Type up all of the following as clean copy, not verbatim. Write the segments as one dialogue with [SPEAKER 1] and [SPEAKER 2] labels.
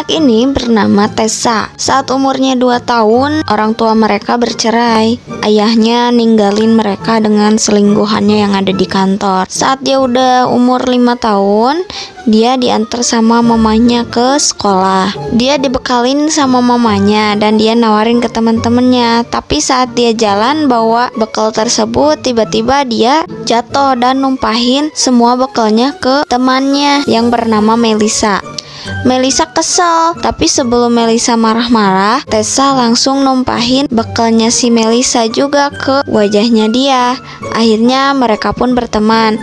[SPEAKER 1] Anak ini bernama Tessa. Saat umurnya 2 tahun, orang tua mereka bercerai. Ayahnya ninggalin mereka dengan selingkuhannya yang ada di kantor. Saat dia udah umur 5 tahun, dia diantar sama mamanya ke sekolah. Dia dibekalin sama mamanya dan dia nawarin ke teman-temannya. Tapi saat dia jalan bawa bekal tersebut, tiba-tiba dia jatuh dan numpahin semua bekalnya ke temannya yang bernama Melissa. Melissa kesel, tapi sebelum Melissa marah-marah, Tessa langsung numpahin bekalnya si Melissa juga ke wajahnya dia. Akhirnya mereka pun berteman.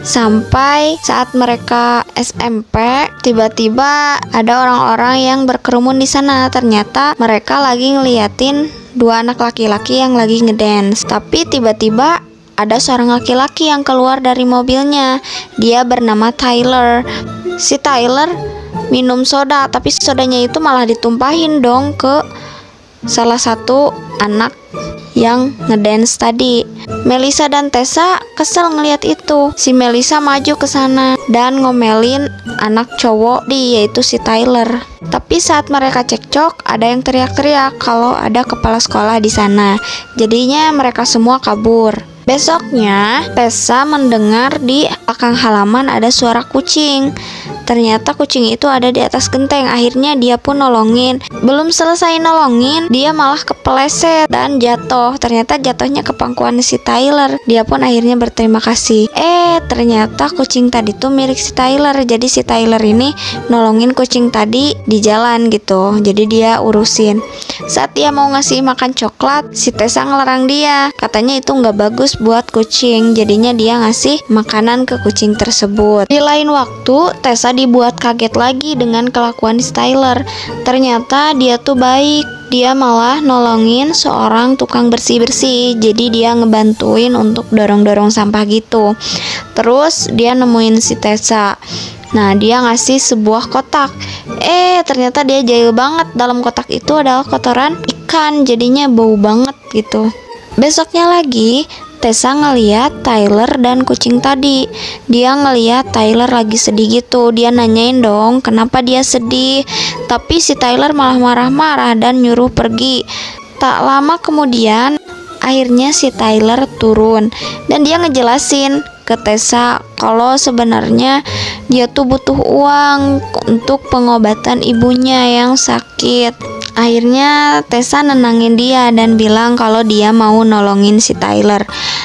[SPEAKER 1] Sampai saat mereka SMP, tiba-tiba ada orang-orang yang berkerumun di sana. Ternyata mereka lagi ngeliatin 2 anak laki-laki yang lagi ngedance. Tapi tiba-tiba ada seorang laki-laki yang keluar dari mobilnya. Dia bernama Tyler. Si Tyler minum soda, tapi sodanya itu malah ditumpahin dong ke salah satu anak yang ngedance tadi. Melissa dan Tessa kesel ngeliat itu. Si Melissa maju ke sana dan ngomelin anak cowok yaitu si Tyler. Tapi saat mereka cekcok, ada yang teriak-teriak kalau ada kepala sekolah di sana. Jadinya mereka semua kabur. Besoknya, Tessa mendengar di belakang halaman ada suara kucing. Ternyata kucing itu ada di atas genteng. Akhirnya dia pun nolongin. Belum selesai nolongin, dia malah kepeleset dan jatuh. Ternyata jatuhnya ke pangkuan si Tyler. Dia pun akhirnya berterima kasih. Ternyata kucing tadi tuh milik si Tyler. Jadi si Tyler ini nolongin kucing tadi di jalan gitu. Jadi dia urusin. Saat dia mau ngasih makan coklat, si Tessa ngelarang dia. Katanya itu nggak bagus buat kucing. Jadinya dia ngasih makanan ke kucing tersebut. Di lain waktu, Tessa dibuat kaget lagi dengan kelakuan si Tyler. Ternyata dia tuh baik. Dia malah nolongin seorang tukang bersih-bersih. Jadi dia ngebantuin untuk dorong-dorong sampah gitu. Terus dia nemuin si Tessa. Nah, dia ngasih sebuah kotak. Ternyata dia jahil banget. Dalam kotak itu adalah kotoran ikan. Jadinya bau banget gitu. Besoknya lagi, Tessa ngeliat Tyler dan kucing tadi. Dia ngeliat Tyler lagi sedih gitu. Dia nanyain dong kenapa dia sedih. Tapi si Tyler malah marah-marah dan nyuruh pergi. Tak lama kemudian, akhirnya si Tyler turun. Dan dia ngejelasin ke Tessa kalau sebenarnya dia tuh butuh uang untuk pengobatan ibunya yang sakit. Akhirnya Tessa nenangin dia dan bilang kalau dia mau nolongin si Tyler.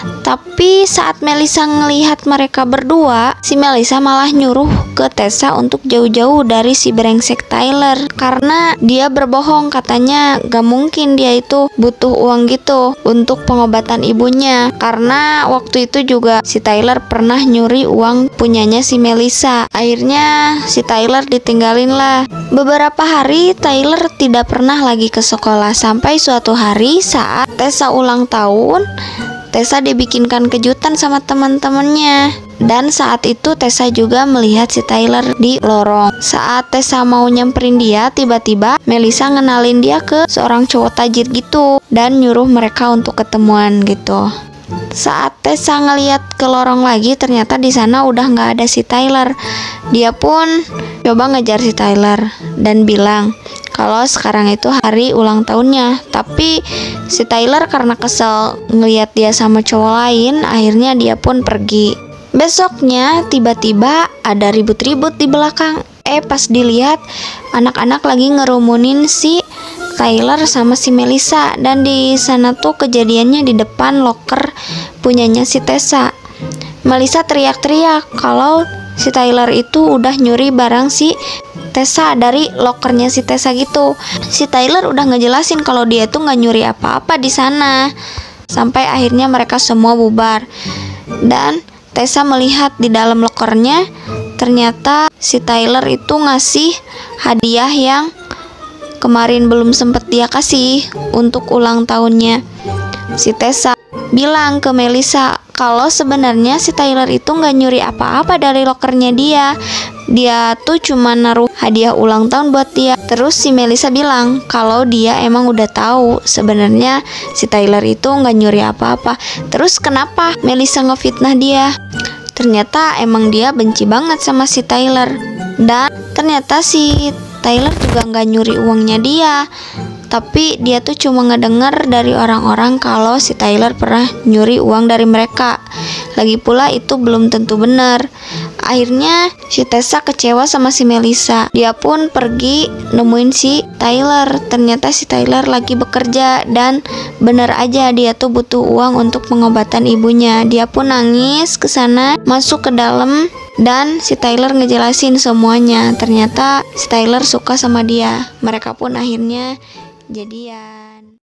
[SPEAKER 1] Tapi saat Melissa ngelihat mereka berdua, si Melissa malah nyuruh ke Tessa untuk jauh-jauh dari si brengsek Tyler. Karena dia berbohong, katanya gak mungkin dia itu butuh uang gitu untuk pengobatan ibunya. Karena waktu itu juga si Tyler pernah nyuri uang punyanya si Melissa. Akhirnya si Tyler ditinggalin lah. Beberapa hari Tyler tidak pernah lagi ke sekolah. Sampai suatu hari saat Tessa ulang tahun, Tessa dibikinkan kejutan sama teman-temannya. Dan saat itu Tessa juga melihat si Tyler di lorong. Saat Tessa mau nyamperin dia, tiba-tiba Melissa ngenalin dia ke seorang cowok tajir gitu dan nyuruh mereka untuk ketemuan gitu. Saat Tessa ngeliat ke lorong lagi, ternyata di sana udah nggak ada si Tyler. Dia pun coba ngejar si Tyler dan bilang kalau sekarang itu hari ulang tahunnya. Tapi si Tyler karena kesel ngeliat dia sama cowok lain, akhirnya dia pun pergi. Besoknya tiba-tiba ada ribut-ribut di belakang. Pas dilihat anak-anak lagi ngerumunin si Tyler sama si Melissa. Dan di sana tuh kejadiannya di depan loker punyanya si Tessa. Melissa teriak-teriak kalau si Tyler itu udah nyuri barang si Tessa dari lokernya si Tessa gitu. Si Tyler udah ngejelasin kalau dia tuh nggak nyuri apa-apa di sana. Sampai akhirnya mereka semua bubar. Dan Tessa melihat di dalam lokernya, ternyata si Tyler itu ngasih hadiah yang kemarin belum sempet dia kasih untuk ulang tahunnya. Si Tessa bilang ke Melissa kalau sebenarnya si Tyler itu nggak nyuri apa-apa dari lokernya dia. Dia tuh cuma naruh hadiah ulang tahun buat dia. Terus si Melissa bilang kalau dia emang udah tahu sebenarnya si Tyler itu nggak nyuri apa-apa. Terus kenapa Melissa ngefitnah dia? Ternyata emang dia benci banget sama si Tyler. Dan ternyata si Tyler juga nggak nyuri uangnya dia, tapi dia tuh cuma ngedengar dari orang-orang kalau si Tyler pernah nyuri uang dari mereka. Lagi pula itu belum tentu benar. Akhirnya si Tessa kecewa sama si Melissa. Dia pun pergi nemuin si Tyler. Ternyata si Tyler lagi bekerja dan bener aja dia tuh butuh uang untuk pengobatan ibunya. Dia pun nangis ke sana, masuk ke dalam, dan si Tyler ngejelasin semuanya. Ternyata si Tyler suka sama dia. Mereka pun akhirnya jadian.